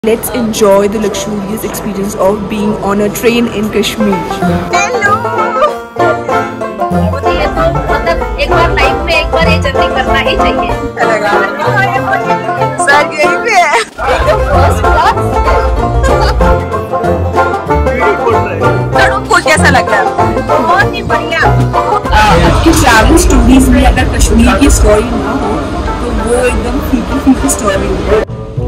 Let's enjoy the luxurious experience of being on a train in Kashmir. Hello. मुझे ये तो मतलब एक बार लाइफ में एक बार ये जर्नी करना ही चाहिए। सर यही पे है। एकदम फर्स्ट क्लास। आपको कैसा लग रहा है? बहुत ही बढ़िया। आपकी ट्रैवल स्टोरीज में अगर कश्मीर की स्टोरी ना हो तो वो एकदम फीकी स्टोरी है।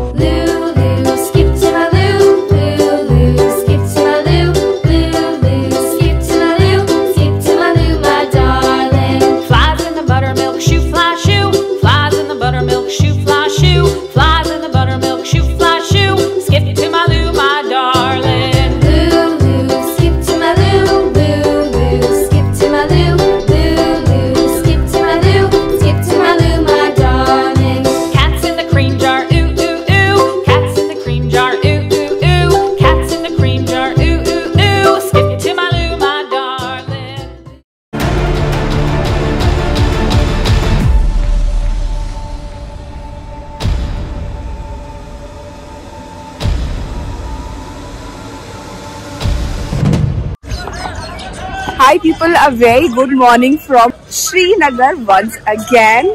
Hi people, a very good morning from Srinagar once again।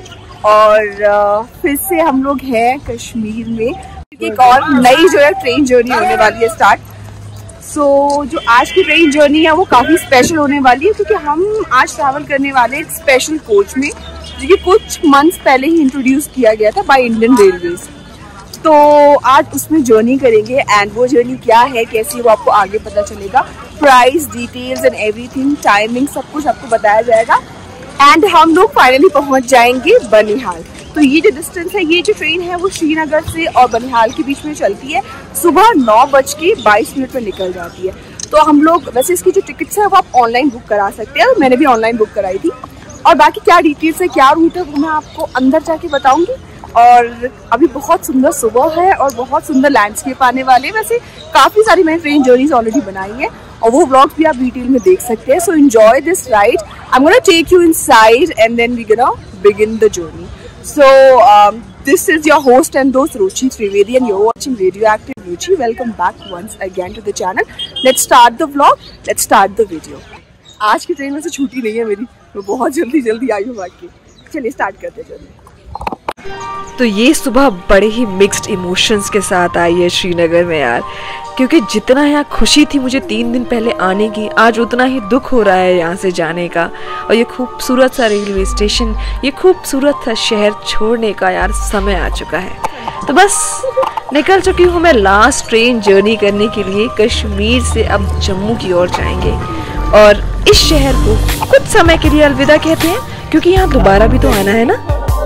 और फिर से हम लोग हैं कश्मीर में, एक और नई जो है ट्रेन जर्नी होने वाली है स्टार्ट। जो आज की ट्रेन जर्नी है वो काफ़ी स्पेशल होने वाली है क्योंकि हम आज ट्रैवल करने वाले हैं एक स्पेशल कोच में जो कि कुछ मंथ्स पहले ही इंट्रोड्यूस किया गया था बाय इंडियन रेलवेज। तो आज उसमें जर्नी करेंगे एंड वो जर्नी क्या है, कैसी, वो आपको आगे पता चलेगा। Price, details and everything, timing, सब कुछ आपको बताया जाएगा। एंड हम लोग फाइनली पहुंच जाएंगे बनिहाल। तो ये जो डिस्टेंस है, ये जो ट्रेन है वो श्रीनगर से और बनिहाल के बीच में चलती है। सुबह 9:22 पर निकल जाती है। तो हम लोग वैसे इसकी जो टिकट्स है वो आप ऑनलाइन बुक करा सकते हैं, मैंने भी ऑनलाइन बुक कराई थी। और बाकी क्या डिटेल्स है, क्या रूट है, वो मैं आपको अंदर जाके बताऊंगी। और अभी बहुत सुंदर सुबह है और बहुत सुंदर लैंडस्केप आने वाले हैं। वैसे काफ़ी सारी मैंने ट्रेन जर्नीज ऑलरेडी बनाई है और वो व्लॉग भी आप डिटेल में देख सकते हैं। So enjoy this ride. I am gonna take you inside and then we gonna begin the journey. So this is your host and दोस्त Ruchi Trivedi and you're watching Radioactive Ruchi. Welcome back once again to the channel. Let's start the vlog. Let's start the video. आज की train में से छुट्टी नहीं है मेरी, मैं बहुत जल्दी आई हूँ बाकी। चलिए स्टार्ट करते हैं। तो ये सुबह बड़े ही मिक्स्ड इमोशंस के साथ आई है श्रीनगर में यार, क्योंकि जितना यहाँ खुशी थी मुझे 3 दिन पहले आने की, आज उतना ही दुख हो रहा है यहाँ से जाने का। और ये खूबसूरत सा रेलवे स्टेशन, ये खूबसूरत सा शहर छोड़ने का यार समय आ चुका है। तो बस निकल चुकी हूँ मैं लास्ट ट्रेन जर्नी करने के लिए। कश्मीर से अब जम्मू की ओर जाएंगे और इस शहर को कुछ समय के लिए अलविदा कहते हैं क्योंकि यहाँ दोबारा भी तो आना है ना।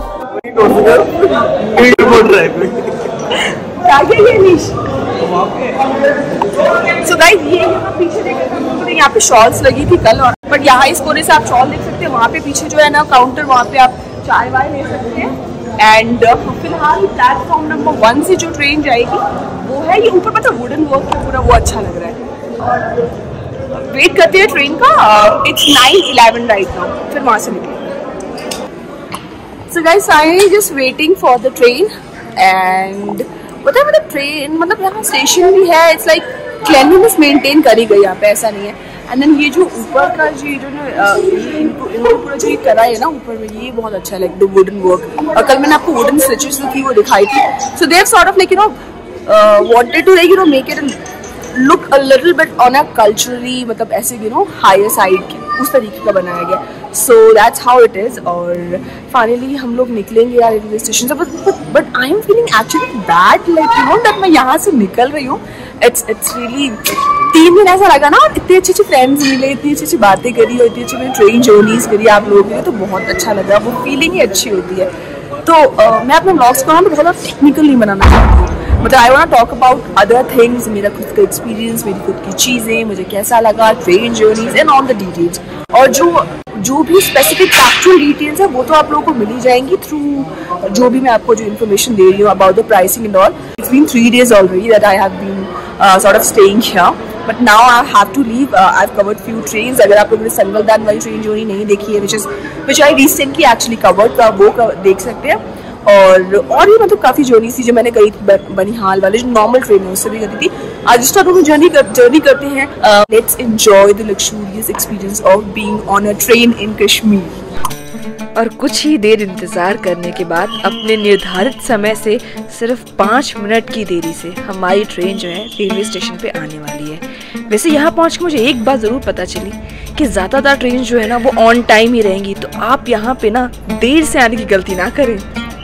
So guys, ये यहाँ पीछे देखो, यहाँ पे शॉल्स लगी थी कल, और बट यहाँ इस कोने से आप शॉल देख सकते हैं। वहाँ पे पीछे जो है ना काउंटर, वहाँ पे आप चाय वाय ले सकते हैं। एंड फिलहाल प्लेटफॉर्म नंबर 1 से जो ट्रेन जाएगी वो है ये ऊपर, पता वुडन वर्क है पूरा, वो अच्छा लग रहा है। और वेट करते हैं ट्रेन का। इट्स 9:11 राइट नाउ, फिर वहाँ से निकलेंगे। So guys, finally just waiting for the train and पता है मतलब ट्रेन, मतलब यहाँ स्टेशन भी है। इट्स लाइक क्लीनलीनेस मेंटेन करी गई यहाँ पे, ऐसा नहीं है। एंड देन ये जो ऊपर का जो इनको पूरा जो ये करा है ना ऊपर में, ये बहुत अच्छा है, लाइक द वुडन वर्क। और कल मैंने आपको वुडन स्टिचेस जो थी वो दिखाई थी। So they have sort of like wanted to like make it look a little bit on a culturally, मतलब ऐसे हायर साइड के उस तरीके का बनाया गया। So that's how it is. और फाइनली हम लोग निकलेंगे यार रेलवे स्टेशन से। But I am feeling actually bad, like that मैं यहाँ से निकल रही हूँ। इट्स रियली 3 दिन ऐसा लगा ना, और इतने अच्छे फ्रेंड्स मिले, इतनी अच्छी बातें करी और इतनी अच्छी मैंने ट्रेन जर्नीज करी आप लोगों के लिए, तो बहुत अच्छा लगा। वो फीलिंग ही अच्छी होती है। तो मैं अपने ब्लॉग्स को ना बहुत ज़्यादा टेक्निकल नहीं बनाना चाहती हूँ। मतलब I want to talk about other things, मेरा खुद का एक्सपीरियंस, मेरी खुद की चीज़ें, मुझे कैसा लगा train journeys and all the details. और जो भी स्पेसिफिक फैक्चुअल डिटेल्स है वो तो आप लोगों को मिल ही जाएंगी थ्रू जो भी मैं आपको जो इन्फॉर्मेशन दे रही हूँ about the pricing and all. It's been 3 days already that I have been sort of staying here, but now I have to leave. I've covered few trains. अगर आप लोगों ने संगलदान वाली ट्रेन जर्नी नहीं देखी है, which I recently actually covered, तो आप वो देख सकते हैं। और भी मतलब काफ़ी जर्नी थी जो मैंने करी थी बनिहाल वाले जो नॉर्मल ट्रेन है उससे भी करी थी। आज स्टार्ट में जर्नी करते हैं। Let's enjoy the luxurious experience of being on a train in Kashmir. और कुछ ही देर इंतज़ार करने के बाद अपने निर्धारित समय से सिर्फ 5 मिनट की देरी से हमारी ट्रेन जो है रेलवे स्टेशन पे आने वाली है। वैसे यहाँ पहुँच के मुझे एक बात ज़रूर पता चली कि ज़्यादातर ट्रेन जो है ना वो ऑन टाइम ही रहेंगी, तो आप यहाँ पे ना देर से आने की गलती ना करें।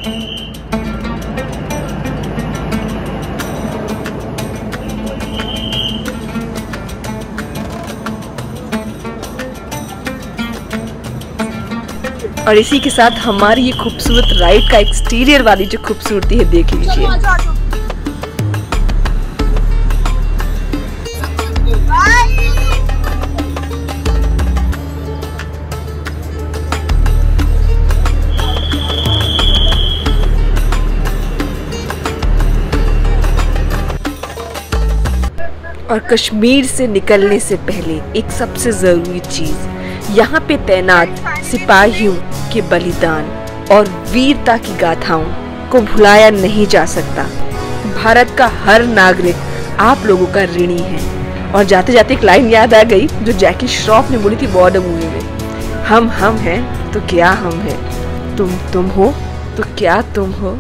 और इसी के साथ हमारी ये खूबसूरत राइड का एक्सटीरियर वाली जो खूबसूरती है देख लीजिए। और कश्मीर से निकलने से पहले एक सबसे जरूरी चीज, यहाँ पे तैनात सिपाहियों के बलिदान और वीरता की गाथाओं को भुलाया नहीं जा सकता। भारत का हर नागरिक आप लोगों का ऋणी है। और जाते जाते एक लाइन याद आ गई जो जैकी श्रॉफ ने बोली थी बॉर्डर मूवी में, हम हैं तो क्या हम हैं, तुम हो तो क्या तुम हो।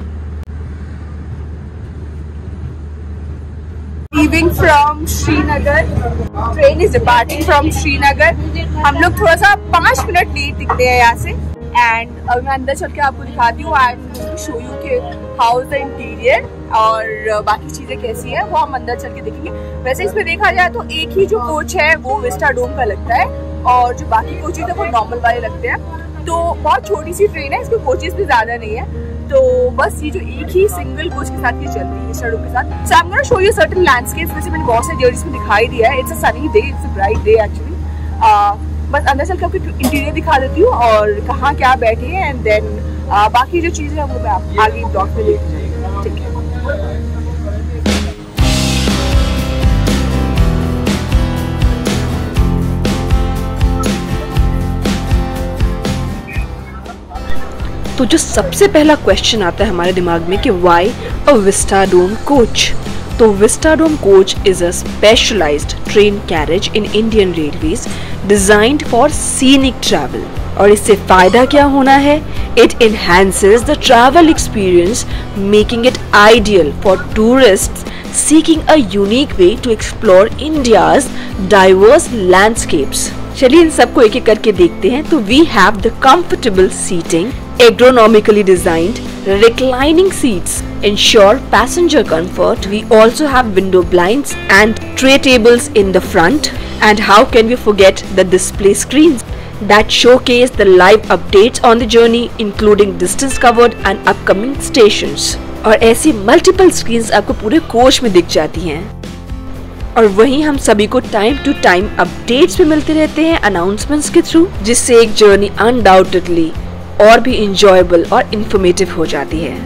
Leaving from Srinagar, train is departing from Srinagar। हम लोग थोड़ा सा 5 मिनट लेट दिखते हैं यहाँ से। एंड अब मैं अंदर चल के आपको दिखाती हूँ। आई एम शो यू के हाउ इज द इंटीरियर और बाकी चीजें कैसी है वो हम अंदर चल के देखेंगे। वैसे इसमें देखा जाए तो एक ही जो कोच है वो विस्टाडोम का लगता है और जो बाकी कोचेज है वो नॉर्मल वाले लगते हैं। तो बहुत छोटी सी ट्रेन है, इसमें कोचेज भी ज्यादा नहीं है। तो बस ये जो एक ही सिंगल कोच के साथ ये चलती है सड़कों के साथ। So I am gonna show you certain landscapes. वैसे मैंने बहुत सारी जर्नीज में दिखाई दिया है। It's a sunny day, it's a bright day actually. बस अंदर चल के आपको इंटीरियर दिखा देती हूँ और कहाँ क्या बैठे हैं एंड देन बाकी जो चीजें हैं वो मैं आगे ब्लॉग में लेती हूँ। ठीक है। तो जो सबसे पहला क्वेश्चन आता है हमारे दिमाग में कि व्हाई अ विस्टाडोम कोच। तो vistadome coach is a specialized train carriage in Indian railways designed for scenic travel. और इससे फायदा क्या होना है? It enhances the travel experience, making it ideal for tourists seeking a unique way to explore India's diverse landscapes। चलिए इन सबको एक एक करके देखते हैं। तो we have the comfortable seating, ergonomically designed reclining seats ensure passenger comfort. We also have window blinds and tray tables in the front. And how can we forget the display screens that showcase the live updates on the journey, including distance covered and upcoming stations। और ऐसी multiple screens आपको पूरे coach में दिख जाती हैं। और वहीं हम सभी को टाइम टू टाइम अपडेट्स भी मिलते रहते हैं अनाउंसमेंट्स के थ्रू, जिससे एक जर्नी अनडाउटेडली और भी इंजॉयबल और इंफॉर्मेटिव हो जाती है।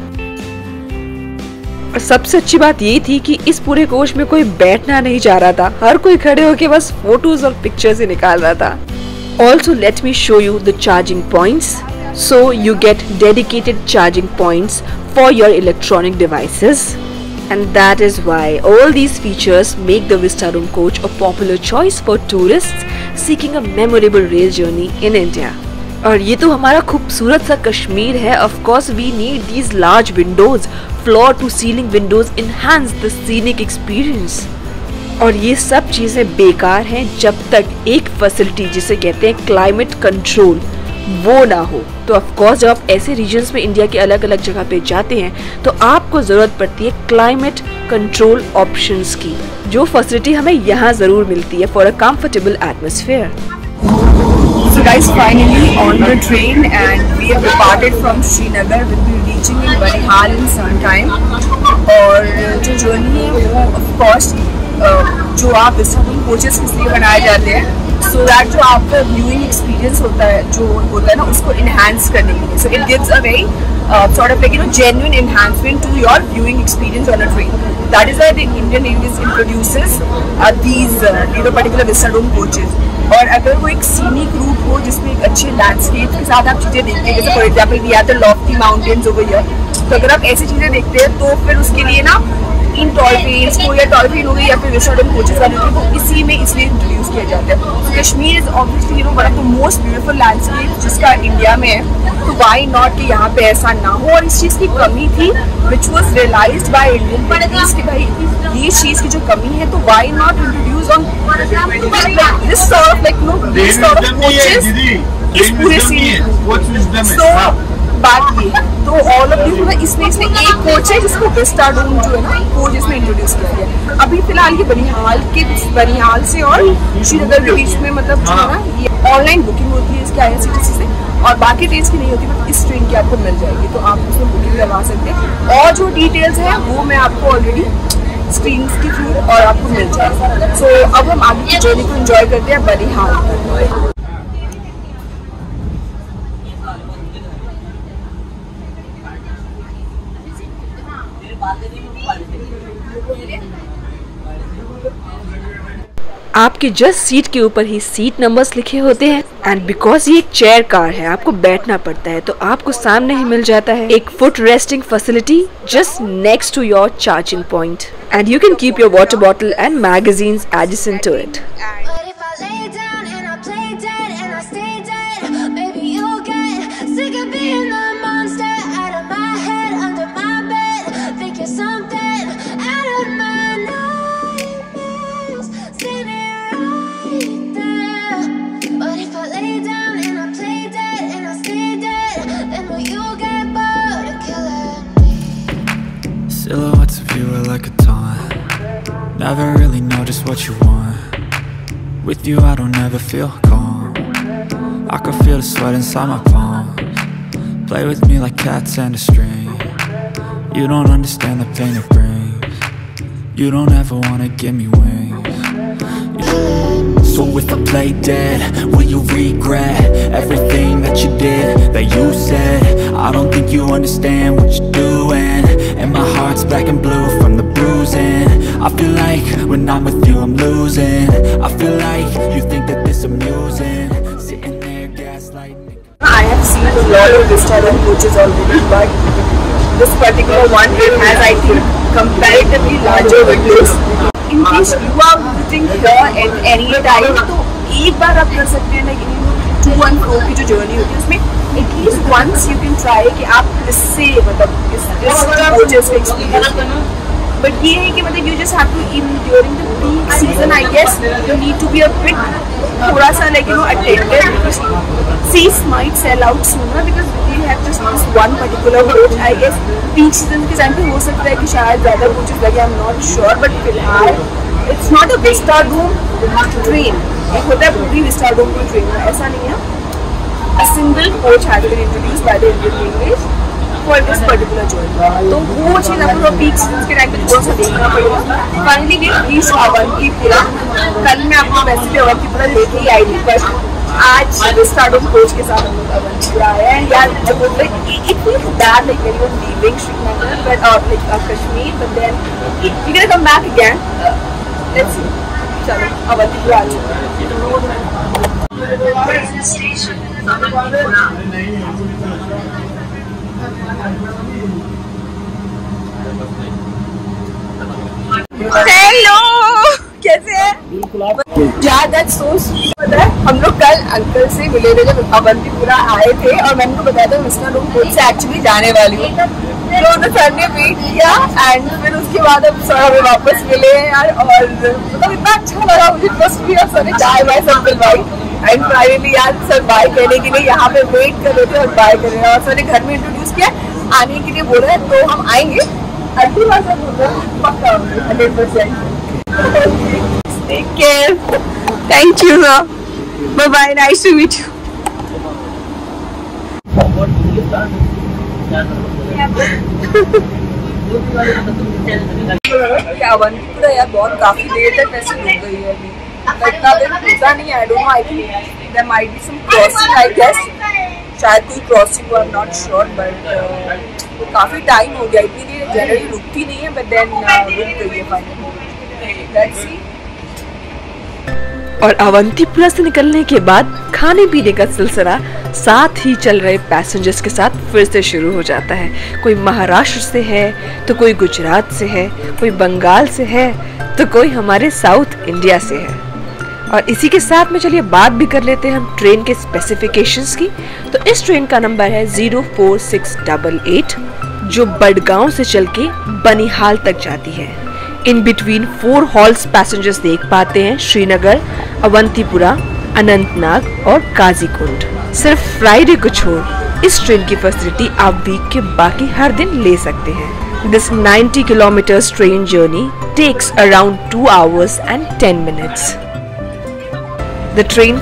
और सबसे अच्छी बात ये थी कि इस पूरे कोच में कोई बैठना नहीं चाह रहा था, हर कोई खड़े होके बस फोटोज और पिक्चर्स ही निकाल रहा था। Also let me show you the charging points. So you get dedicated charging points for your electronic devices, and that is why all these features make the Vistadoom coach a popular choice for tourists seeking a memorable rail journey in India। और ये तो हमारा खूबसूरत सा कश्मीर है। Of course we need these large windows, floor to ceiling windows enhance the scenic experience। और ये सब चीजें बेकार हैं जब तक एक फैसिलिटी जिसे कहते हैं क्लाइमेट कंट्रोल वो ना हो। तो ऑफ कोर्स जब आप ऐसे रीजन्स में इंडिया के अलग अलग जगह पे जाते हैं तो आपको जरूरत पड़ती है क्लाइमेट कंट्रोल ऑप्शंस की, जो फैसिलिटी हमें यहाँ जरूर मिलती है for a comfortable atmosphere. So guys, finally on the train and we have departed from Srinagar. We'll be reaching in Banihal in some time। और जो जर्नी है वो of course जो आप विस्टाडोम कोचेस इसलिए बनाए जाते हैं सो दैट जो आपका व्यूइंग एक्सपीरियंस होता है जो होता है ना उसको इनहांस करने के लिए। So it gives a very sort of like genuine enhancement to your viewing experience on a train। That is why the Indian Railways introduces these particular Vistadoom coaches। और अगर वो एक सीनिक रूट हो जिसमें एक अच्छे लैंडस्केप के साथ आप चीजें देखते हैं, जैसे for example we are the lofty mountains over here, तो अगर आप ऐसी चीजें देखते हैं तो फिर उसके लिए ना इन टॉय ट्रेन्स को या टॉय ट्रेन हो गई या फिर विशाडम कोचेस वाले को इसी में इसलिए इंट्रोड्यूस किया जाता है। Kashmir is obviously you know one of the most beautiful landscape जिसका इंडिया में है, तो व्हाई नॉट कि यहाँ पे ऐसा ना हो। और इस चीज़ की कमी थी which was realized by Indian peoples कि भाई ये चीज़ की जो कमी है, तो why not introduce on this sort of like no this sort of coaches इस पूरे सीन। सो बात ये तो ऑल ऑफ यू इसमें एक कोच है जिसको विस्टाडोम जो है ना कोच इसमें इंट्रोड्यूस किया गया। अभी फिलहाल ये बनिहाल से और श्रीनगर के बीच में मतलब जो है ना ये ऑनलाइन बुकिंग होती है इसके IRCTC से, और बाकी ट्रेन की नहीं होती, बट इस ट्रेन की आपको मिल जाएगी, तो आप उसमें बुकिंग करवा सकते हैं। और जो डिटेल्स है वो मैं आपको ऑलरेडी स्क्रीन के थ्रू और आपको मिल जाएगा। सो अब हम आगे की जर्नी को एंजॉय करते हैं बनिहाल। आपके जस्ट सीट के ऊपर ही सीट नंबर्स लिखे होते हैं, एंड बिकॉज ये एक चेयर कार है आपको बैठना पड़ता है, तो आपको सामने ही मिल जाता है एक foot resting facility just next to your charging point, and you can keep your water bottle and magazines adjacent to it. Silhouettes of you are like a taunt. Never really know just what you want. With you I don't ever feel calm. I can feel the sweat inside my palms. Play with me like cats and a string. You don't understand the pain it brings. You don't ever wanna give me wings. So if I play dead, will you regret everything that you did, that you said? I don't think you understand what you're doing, and my heart's black and blue from the bruising. I feel like when I'm with you I'm losing. I feel like you think that this amusing, sitting there gaslighting. I have seen a lot of Vistarama coaches already, but this particular one has, I think, comparatively larger windows. In case you are visiting here at any time, तो एक बार आप कर सकते हैं like to and fro की जो journey होती है उसमें at least once you can try कि आप इससे मतलब इस कोचेस का एक्सपीरियंस करो। बट ये है कि मतलब you just have to in during the peak season I guess you need to be a bit थोड़ा सा like you know attentive. Seats might sell out sooner because we have just this one particular coach. I guess peak season के time पे हो सकता है कि शायद ज़्यादा कोचेस लगे, I am not sure, but फिलहाल it's not a vistadome train. एक होता है पूरी विस्टाडोम की ट्रेन, ऐसा नहीं है। A single coach has been introduced by the Indian Railways for this particular journey. तो वो चीज़ आपको पीक सीजन के टाइम पे थोड़ा सा देखना पड़ेगा। Finally we reached Avantipura. कल मैं आपको वैसे भी अवंतीपुरा लेके ही आई थी, बट आज विस्टाडोम कोच के साथ हम लोग अवंतीपुरा आए हैं। यार जब it feels bad like when you are leaving Srinagar but like Kashmir, but then you can come back again. Let's see, चलो अवंतीपुरा आ चुके हेलो, कैसे हैं? यार दैट्स सो स्वीट। पता है हम लोग कल अंकल से मिले थे जब अवंतीपुरा आए थे, और मैंने उनको बताया था विस्टाडोम कोच से एक्चुअली जाने वाली हूँ, तो सर ने वेट किया एंड फिर उसके बाद अब सर हमें वापस मिले यार, और मतलब इतना अच्छा लगा मुझे। फर्स्ट भी सर ने चाय बाय सब दिलवाई एंड फाइनली यार सर बाय करने के लिए यहाँ पे वेट कर रहे थे और बाय कर रहे हैं, और सर ने घर में इंट्रोड्यूस किया, आने के लिए बोल रहे हैं, तो हम आएंगे। अगली बार सर बोल रहे हैं पक्का 100%। Take care, thank you sir, bye bye, nice to meet you. क्या अवंतीपुरा यार बहुत काफी देर तक वैसे रुक गई है अभी, इतना देर रुका नहीं है। I don't know, I think there might be some crossing, I guess शायद कोई क्रॉसिंग हो, I am not sure, but काफी टाइम हो गया। इतनी देर जनरली रुकती नहीं है, बट देन रुक गई है फाइनली। Let's see. और अवंतीपुरा से निकलने के बाद खाने पीने का सिलसिला साथ ही चल रहे पैसेंजर्स के साथ फिर से शुरू हो जाता है। कोई महाराष्ट्र से है तो कोई गुजरात से है, कोई बंगाल से है तो कोई हमारे साउथ इंडिया से है। और इसी के साथ में चलिए बात भी कर लेते हैं हम ट्रेन के स्पेसिफिकेशंस की। तो इस ट्रेन का नंबर है 04688 जो बड़गांव से चल के बनिहाल तक जाती है। इन बिटवीन 4 हॉल्स पैसेंजर्स देख पाते हैं श्रीनगर, अवंतीपुरा, अनंतनाग और काजीकुंड। सिर्फ फ्राइडे को छोड़ इस ट्रेन की फैसिलिटी आप वीक के बाकी हर दिन ले सकते हैं। This 90 kilometers train journey takes around 2 hours and 10 minutes. The train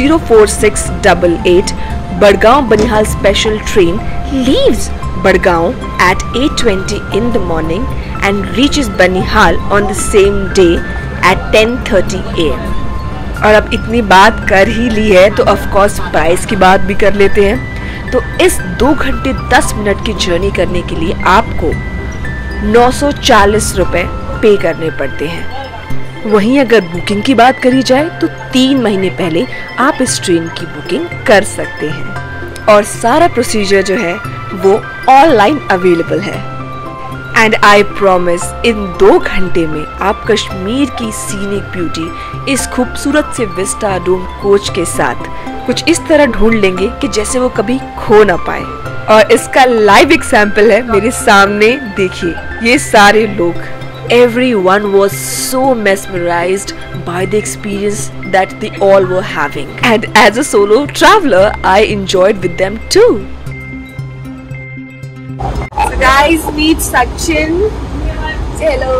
04688 Budgaon Banihal special train leaves Budgaon at 8:20 in the morning and reaches Banihal on the same day at 10:30 AM. और अब इतनी बात कर ही ली है तो ऑफ कोर्स प्राइस की बात भी कर लेते हैं। तो इस 2 घंटे 10 मिनट की जर्नी करने के लिए आपको 940 रुपए पे करने पड़ते हैं। वहीं अगर बुकिंग की बात करी जाए तो 3 महीने पहले आप इस ट्रेन की बुकिंग कर सकते हैं और सारा प्रोसीजर जो है वो ऑनलाइन अवेलेबल है। एंड आई प्रॉमिस इन 2 घंटे में आप कश्मीर की सीनिक ब्यूटी इस खूबसूरत से विस्टा डोम कोच के साथ कुछ इस तरह ढूंढ लेंगे कि जैसे वो कभी खो ना पाए। और इसका लाइव एग्जाम्पल है मेरे सामने, देखिए ये सारे लोग। Everyone was so mesmerized by the experience that they all were having. And as a solo traveler, I enjoyed with them too. So guys, meet Sachin. Say hello.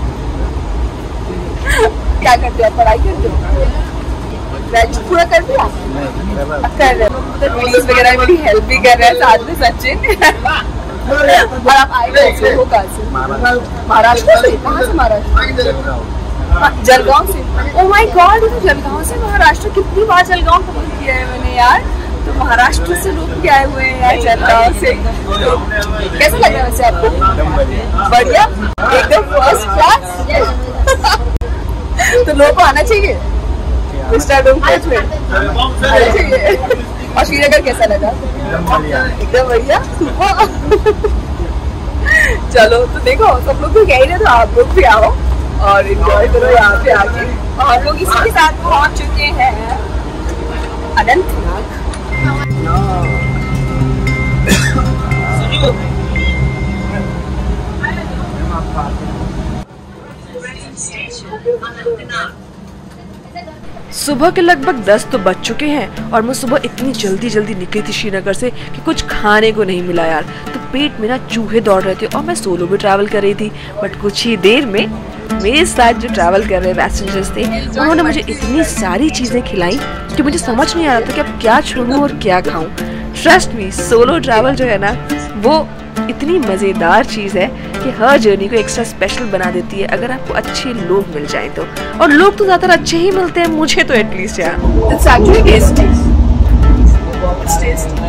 क्या करते हो? पढ़ाई करते हो? ग्रेजुएट पूरा कर दिया? कर रहे हो? तो वीडियोस वगैरह मेरी हेल्प भी कर रहे हैं साथ में सचिन। और आप आए कैसे हो? कहाँ से? महाराष्ट्र से? कहाँ से महाराष्ट्र? जलगांव से। ओह माय गॉड, ये तो जलगांव से महाराष्ट्र। कितनी बार जलगांव कवर किया है मैंने यार। तो महाराष्ट्र से लोग भी आए हुए हैं यार जलगांव से। तो कैसा लग रहा है वैसे आपको? बढ़िया, एकदम फर्स्ट क्लास। तो लोगों को आना चाहिए डोम कोच में, आना चाहिए। और श्रीनगर कैसा लगा? एकदम बढ़िया, चलो तो देखो सब लोग तो कह ही रहे तो आप लोग भी आओ और एंजॉय करो यहाँ पे आके। और हम लोग इसी के साथ पहुँच चुके हैं अनंतनाग। सुबह के लगभग 10 तो बज चुके हैं और मैं सुबह इतनी जल्दी निकली थी श्रीनगर से कि कुछ खाने को नहीं मिला यार। तो पेट में ना चूहे दौड़ रहे थे और मैं सोलो भी ट्रैवल कर रही थी। बट कुछ ही देर में मेरे साथ जो ट्रैवल कर रहे पैसेंजर्स थे उन्होंने मुझे इतनी सारी चीज़ें खिलाई कि मुझे समझ नहीं आ रहा था कि अब क्या छोड़ूं और क्या खाऊं। ट्रस्ट मी, सोलो ट्रैवल जो है ना वो इतनी मज़ेदार चीज़ है कि हर जर्नी को एक्स्ट्रा स्पेशल बना देती है अगर आपको अच्छे लोग मिल जाए तो। और लोग तो ज़्यादातर अच्छे ही मिलते हैं, मुझे तो एटलीस्ट यार। It's actually tasty. It's tasty.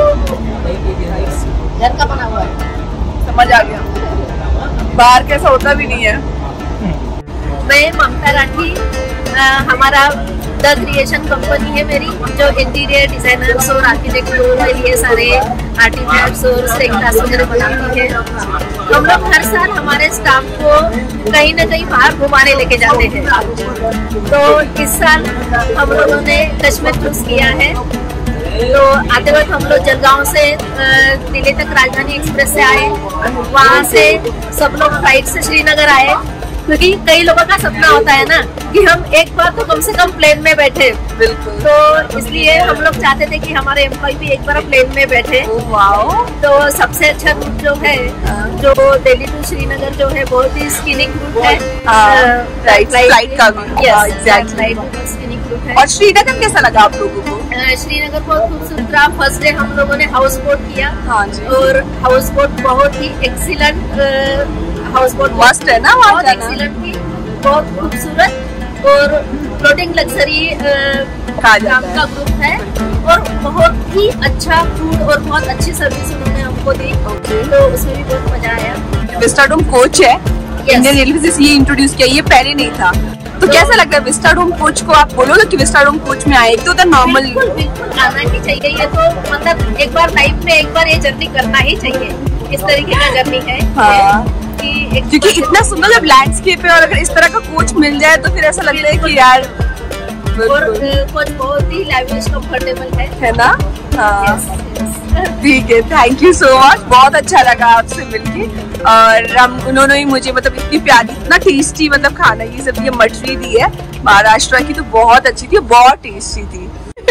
घर का बना हुआ है। समझ आ गया, बाहर कैसा होता भी नहीं है। मैं ममता राठी, हमारा द क्रिएशन कंपनी है मेरी, जो इंटीरियर डिजाइनर्स और आर्किटेक्ट के लिए सारे आर्टिफैक्ट्स और स्टेक ग्लास वगैरह बनाती है। हम लोग हर साल हमारे स्टाफ को कहीं ना कहीं बाहर घुमाने लेके जाते हैं। तो इस साल हम लोगों ने कश्मीर चूज किया है। तो आते वक्त हम लोग जलगांव से दिल्ली तक राजधानी एक्सप्रेस से आए, वहाँ से सब लोग फ्लाइट से श्रीनगर आए, क्योंकि कई लोगों का सपना होता है ना कि हम एक बार तो कम से कम प्लेन में बैठे। बिल्कुल। तो इसलिए हम लोग चाहते थे कि हमारे एम्प्लॉय भी एक बार प्लेन में बैठे। वाओ। तो सबसे अच्छा रूट जो है, जो दिल्ली टू श्रीनगर जो है, बहुत ही स्किनिंग रूट है। फ्लाइट का भी। एग्जैक्टली, स्किनिंग रूट है। और श्रीनगर कैसा लगा आप लोगों को? श्रीनगर बहुत खूबसूरत रहा। फर्स्ट डे हम लोगों ने हाउस बोट किया। हाँ जी। और हाउस बोट बहुत ही एक्सीलेंट, हाउस बोट मस्त है ना, बहुत एक्सीलेंट थी, बहुत खूबसूरत। और फ्लोटिंग लग्जरी नाम का ग्रुप है और बहुत ही अच्छा फूड और बहुत अच्छी सर्विस उन्होंने हमको दी। तो उसमें भी बहुत मजा आया। विस्टा डोम कोच है इंडियन रेलवे से ये इंट्रोड्यूस किया, ये पहले नहीं था। तो कैसा लगता है विस्टाडोम कोच को? आप बोलोगे कि विस्टाडोम कोच में आए, एक तो नॉर्मल बिल्कुल आना ही चाहिए। ये तो मतलब एक बार लाइफ में एक बार ये जर्नी करना ही चाहिए। इस तरीके का जर्नी है। हाँ। क्योंकि इतना सुंदर जब लैंडस्केप है और अगर इस तरह का कोच मिल जाए तो फिर ऐसा लगता है कि यार और कोच बहुत ही लाइवली कंफर्टेबल है ना। हाँ ठीक है, थैंक यू सो मच, बहुत अच्छा लगा आपसे मिलके। और उन्होंने ही मुझे मतलब इतनी प्यारी, इतना टेस्टी मतलब खाना ये सब, ये मटरी दी है महाराष्ट्र की, तो बहुत अच्छी थी, बहुत टेस्टी थी।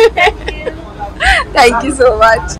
Thank you so much.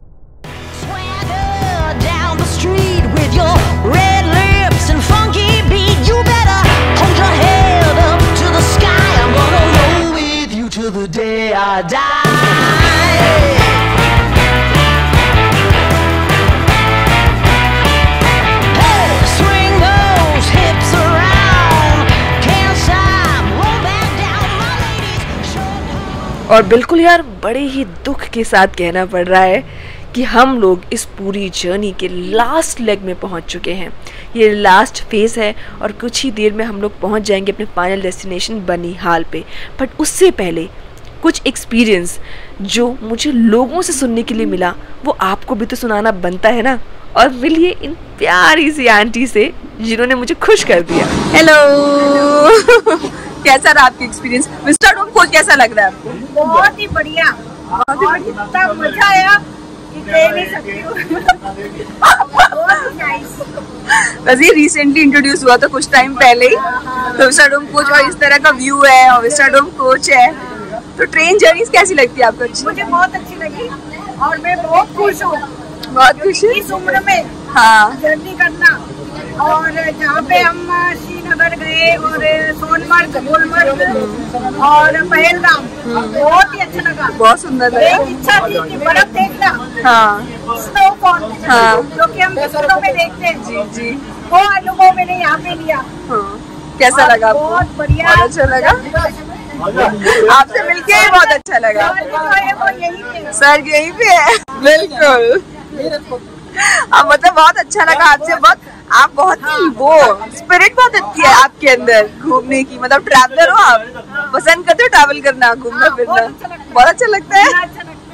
और बिल्कुल यार बड़े ही दुख के साथ कहना पड़ रहा है कि हम लोग इस पूरी जर्नी के लास्ट लेग में पहुंच चुके हैं। ये लास्ट फेज़ है और कुछ ही देर में हम लोग पहुंच जाएंगे अपने फाइनल डेस्टिनेशन बनिहाल पे। बट उससे पहले कुछ एक्सपीरियंस जो मुझे लोगों से सुनने के लिए मिला वो आपको भी तो सुनाना बनता है ना। और मिलिए इन प्यारी सी आंटी से जिन्होंने मुझे खुश कर दिया। हेलो कैसा रहा आपका एक्सपीरियंस? विस्टाडोम कोच कैसा लग रहा है आपको? बहुत ही बढ़िया, इतना मजा आया कि कह नहीं सकती हूँ। बहुत ही नाइस। बस ये रिसेंटली इंट्रोड्यूस हुआ था कुछ टाइम पहले ही, तो विस्टाडोम कोच और इस तरह का व्यू है और विस्टाडोम कोच है। तो ट्रेन जर्नी कैसी लगती है आपको? मुझे बहुत अच्छी लगी और मैं बहुत खुश हूँ। बहुत खुश है इस उम्र में हाँ जर्नी करना। और जहाँ पे हम श्रीनगर गए और सोनमर्ग, गुलमर्ग और पहलगाम, बहुत ही अच्छा लगा, बहुत सुंदर लगा। एक इच्छा थी कि बर्फ देखना, हाँ स्नोफॉल, हाँ जो कि हम फिल्मों में देखते हैं, जी जी, वो अनुभव मैंने यहाँ पे लिया। हाँ। कैसा लगा आपको? बहुत बढ़िया, बहुत अच्छा लगा। आपसे मिलके भी बहुत अच्छा लगा। वो यही पे, सर यहीं पे है। बिल्कुल मतलब बहुत अच्छा लगा आपसे। बहुत आप बहुत ही वो स्पिरिट बहुत अच्छी है आपके अंदर घूमने की, मतलब ट्रैवलर हो आप, पसंद करते हो ट्रैवल करना, घूमना फिरना? बहुत अच्छा लगता है।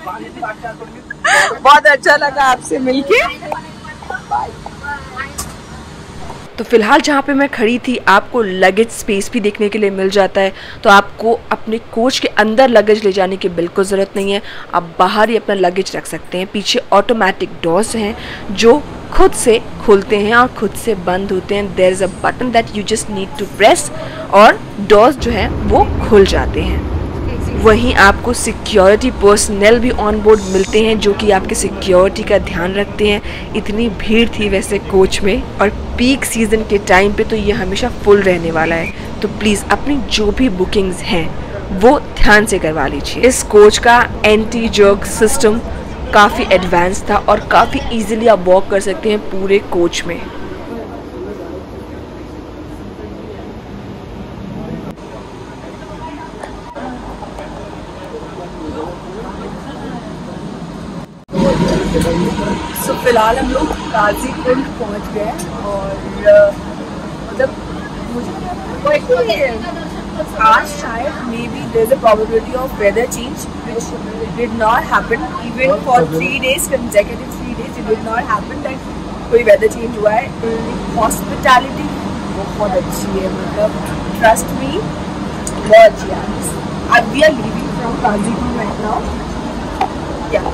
बहुत अच्छा लगा आपसे मिलके। तो फिलहाल जहाँ पे मैं खड़ी थी आपको लगेज स्पेस भी देखने के लिए मिल जाता है, तो आपको अपने कोच के अंदर लगेज ले जाने की बिल्कुल ज़रूरत नहीं है। आप बाहर ही अपना लगेज रख सकते हैं। पीछे ऑटोमेटिक डोर्स हैं जो खुद से खुलते हैं और खुद से बंद होते हैं। There is a button that you just need to press और डोर्स जो हैं वो खुल जाते हैं। वहीं आपको सिक्योरिटी पर्सनल भी ऑन बोर्ड मिलते हैं जो कि आपके सिक्योरिटी का ध्यान रखते हैं। इतनी भीड़ थी वैसे कोच में और पीक सीज़न के टाइम पे तो ये हमेशा फुल रहने वाला है, तो प्लीज़ अपनी जो भी बुकिंग्स हैं वो ध्यान से करवा लीजिए। इस कोच का एंटी जर्क सिस्टम काफ़ी एडवांस था और काफ़ी ईजिली आप वॉक कर सकते हैं पूरे कोच में। तो फिलहाल हम लोग काजीकुंड पहुंच गए और मतलब मुझे आज शायद maybe there is a probability of weather change which did not happen even for 3 days consecutive 3 days it did not happen that कोई वेदर चेंज हुआ है। हॉस्पिटैलिटी बहुत अच्छी है, मतलब ट्रस्ट मी बहुत अच्छी है। अब we are leaving from Qazigund right now. या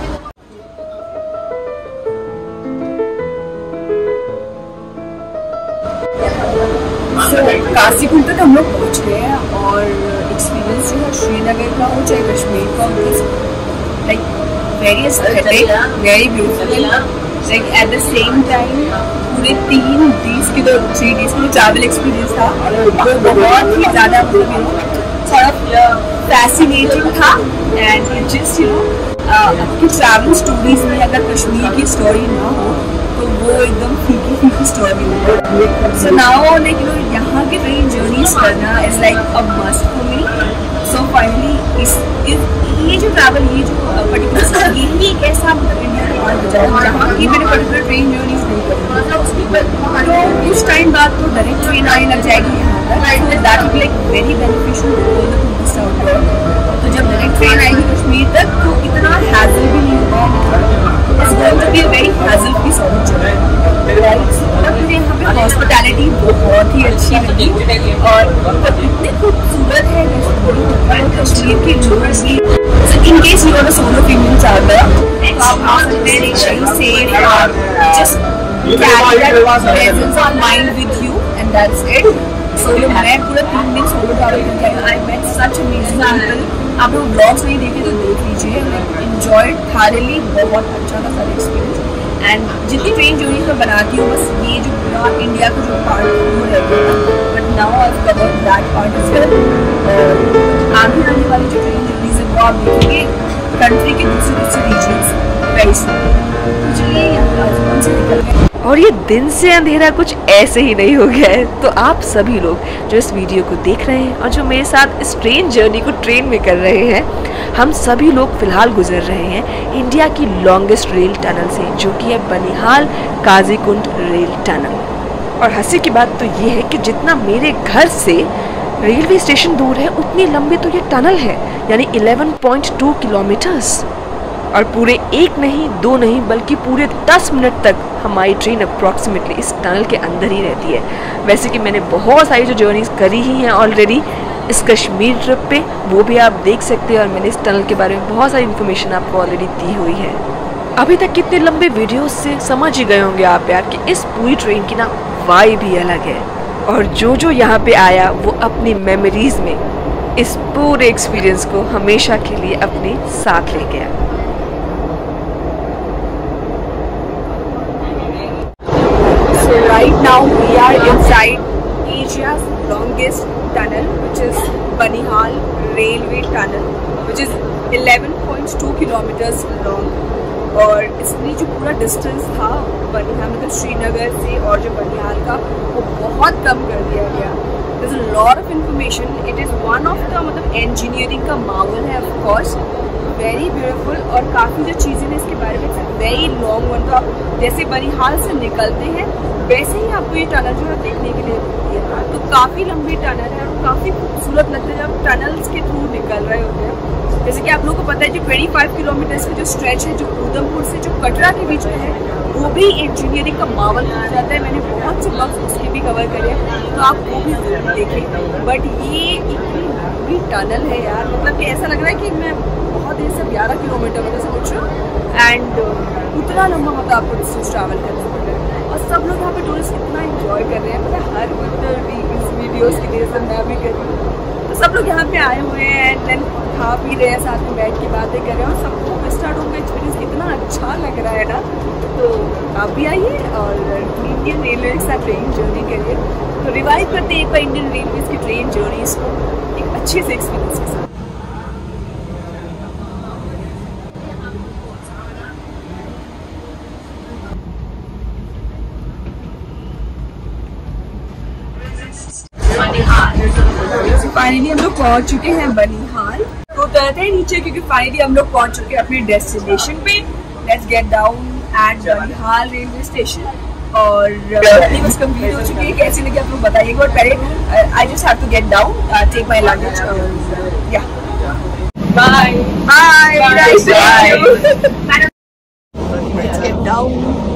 काजीकुंड तक हम लोग पहुँच गए हैं और एक्सपीरियंस जो है श्रीनगर का हो चाहे कश्मीर का हो, like very aesthetic, very beautiful, like at the same time पूरे 3 days की तो 3 days की ट्रैवल एक्सपीरियंस था वो बहुत ही ज़्यादा थोड़ा फैसिनेटिंग था। एंड जस्ट यू नो आपकी ट्रैवल स्टोरीज में अगर कश्मीर की स्टोरी ना हो तो वो एकदम फीकी फीकी स्टोरी है। So now like you know यहाँ की ट्रेन जर्नीज करना is like a must for me. So finally ये जो ट्रैवल, ये जो पर्टिकुलर यही एक ऐसा मतलब इंडिया बनिहाल जहाँ की मैंने पर्टिकुलर ट्रेन जर्नी शुरू करी, तो कुछ टाइम बाद तो डायरेक्ट ट्रेन आने लग जाएगी यहाँ तक, that will like very beneficial to all the tourist out there. तो जब डायरेक्ट ट्रेन आएगी कश्मीर तक तो इतना हैसल भी नहीं होगा, it's going to be a very hassle free service. मुझे यहाँ पे हॉस्पिटैलिटी बहुत ही अच्छी लगी और इतनी खूबसूरत है कश्मीर की लोग भी। In case you are a solo female traveler, आप आ सकते हैं कहीं से, just carry that presence of mind with you and that's it. Solo मैं पूरा 3 दिन solo travel करके आई, I met such amazing people। आप लोग vlogs नहीं देखे तो देख लीजिए, like enjoyed thoroughly, बहुत अच्छा था सारा experience। एंड जितनी ट्रेन जर्नी मैं बनाती हूँ बस ये जो पूरा इंडिया का जो पार्ट वो रहता है, but now I have covered that part as well. आगे आने वाली जो ट्रेन जर्नीज है वो आप देखेंगे कंट्री के दूसरे रीजन्स वेरी सून। चलिए यहाँ से निकल गए और ये दिन से अंधेरा कुछ ऐसे ही नहीं हो गया है। तो आप सभी लोग जो इस वीडियो को देख रहे हैं और जो मेरे साथ इस ट्रेन जर्नी को ट्रेन में कर रहे हैं, हम सभी लोग फिलहाल गुजर रहे हैं इंडिया की लॉन्गेस्ट रेल टनल से, जो कि है बनिहाल काजीकुंड रेल टनल। और हंसी की बात तो ये है कि जितना मेरे घर से रेलवे स्टेशन दूर है उतनी लंबी तो ये टनल है, यानी 11.2 किलोमीटर्स। और पूरे 1 नहीं 2 नहीं बल्कि पूरे 10 मिनट तक हमारी ट्रेन अप्रॉक्सीमेटली इस टनल के अंदर ही रहती है। वैसे कि मैंने बहुत सारी जो जर्नीज करी ही हैं ऑलरेडी इस कश्मीर ट्रिप पे, वो भी आप देख सकते हैं, और मैंने इस टनल के बारे में बहुत सारी इन्फॉर्मेशन आपको ऑलरेडी दी हुई है। अभी तक कितने लंबे वीडियोस से समझ ही गए होंगे आप यार कि इस पूरी ट्रेन की ना वाइब ही अलग है, और जो यहाँ पे आया वो अपनी मेमोरीज में इस पूरे एक्सपीरियंस को हमेशा के लिए अपने साथ ले गया। Right now we are inside Asia's longest tunnel, which is Banihal Railway Tunnel, which is 11.2 kilometers long। और इसमें जो पूरा डिस्टेंस था बनिहाल मतलब श्रीनगर से और जो बनिहाल का वो बहुत कम कर दिया गया। There's a lot of information. It is one of the मतलब इंजीनियरिंग का मावल है of course, very beautiful। और काफ़ी जो चीज़ें हैं इसके बारे में वेरी लॉन्ग वन, तो आप जैसे बनिहाल से निकलते हैं वैसे ही आपको ये टनल जो है देखने के लिए मिलती है। तो काफ़ी लंबी टनल है और काफ़ी खूबसूरत लगता है जब टनल्स के थ्रू निकल रहे होते हैं। जैसे कि आप लोगों को पता है जो 25 किलोमीटर्स का जो स्ट्रेच है जो उधमपुर से जो कटरा के बीच में है, वो भी इंजीनियरिंग का मावल कहा जाता है। मैंने बहुत से ब्लॉग्स उसके भी कवर करे हैं, तो आप वो भी जरूर देखें। बट ये इतनी लंबी टनल है यार, मतलब कि ऐसा लग रहा है कि मैं बहुत देर से 11 किलोमीटर मतलब समझ रहा हूँ, एंड उतना लंबा मतलब आपको डिस्टेंस ट्रैवल करना पड़ रहा है। और सब लोग यहाँ पे टूरिस्ट इतना इंजॉय कर रहे हैं, मतलब हर वीडियोज़ की वजह से मैं भी कर रही हूँ। तो सब लोग यहाँ पे आए हुए हैं एंड देन खा पी रहे हैं, साथ में बैठ के बातें कर रहे हैं, और सबको वेस्टर्न का एक्सपीरियंस इतना अच्छा लग रहा है ना। तो आप भी आइए और इंडियन रेलवे के साथ ट्रेन जर्नी करिए। तो रिवाइव करते हैं एक बार इंडियन रेलवेज की ट्रेन जर्नीज को एक अच्छे से एक्सपीरियंस के साथ। फाइनली हम लोग पहुंच चुके हैं बनिहाल। तो उतरते हैं नीचे क्योंकि फाइनली हम लोग पहुंच चुके हैं अपने डेस्टिनेशन पे। Let's get down at Banihal railway station. और जर्नी बस कंप्लीट हो चुकी है, कैसी लगी आप लोग बताइएगा। और पहले I just have to get down, take my luggage. या bye bye, nice to meet you. Let's get down.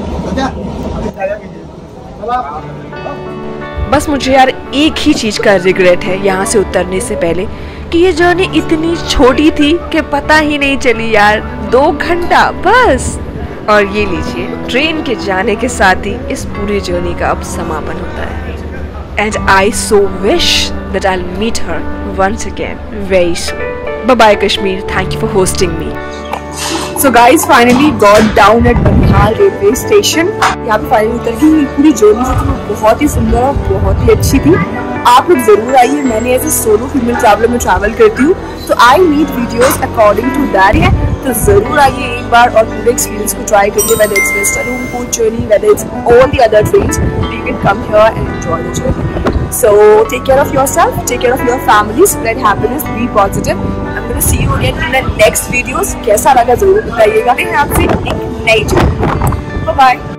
बस मुझे यार एक ही चीज़ का रिग्रेट है यहाँ से उतरने से पहले कि ये जर्नी इतनी छोटी थी कि पता ही नहीं चली यार, 2 घंटा बस। और ये लीजिए ट्रेन के जाने के साथ ही इस पूरी जर्नी का अब समापन होता है। And I so wish that I will meet her once again very soon. Bye bye Kashmir, thank you for hosting me. So guys, finally got down at Banihal railway station। यहाँ पे फाइनली उतर गई। पूरी जर्नी जो थी वो बहुत ही सुंदर और बहुत ही अच्छी थी। आप लोग जरूर आइए, मैंने as a solo female traveler में ट्रैवल करती हूँ, तो I made videos according to that है। तो जरूर आइए एक बार और पूरे एक्सपीरियंस को ट्राई करिए, whether it's western coach journey, whether it's all the other trains, you can come here and enjoy the journey. So take care of yourself, take care of your family, spread happiness, be positive. Going to see you again in the next videos. कैसा लगा जरूर बताइएगा। आपसे एक नई जगह। बाय bye.